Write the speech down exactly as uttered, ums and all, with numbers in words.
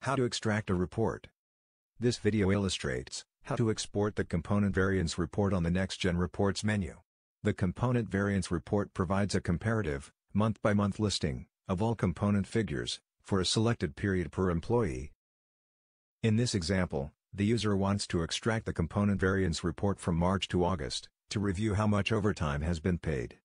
How to extract a report. This video illustrates how to export the Component Variance Report on the NextGen Reports menu. The Component Variance Report provides a comparative, month-by-month listing of all component figures for a selected period per employee. In this example, the user wants to extract the Component Variance Report from March to August to review how much overtime has been paid.